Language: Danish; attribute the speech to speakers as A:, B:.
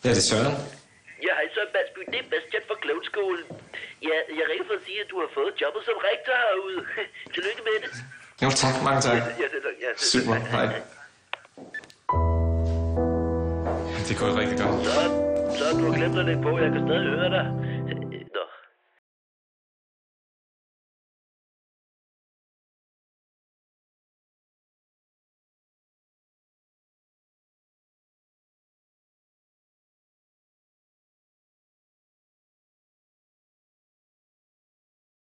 A: Ja, det er Søren.
B: Ja, hej Søren Balsby, det er Bastian fra Klovnskolen. Ja, jeg ringer for at sige, at du har fået jobbet som rektor herude. Tillykke med det.
A: Jo, tak. Mange tak.
B: Ja, det er ja,
A: Super. Hej. Det går rigtig godt.
B: Så du har glemt at lægge på. Jeg kan stadig høre dig.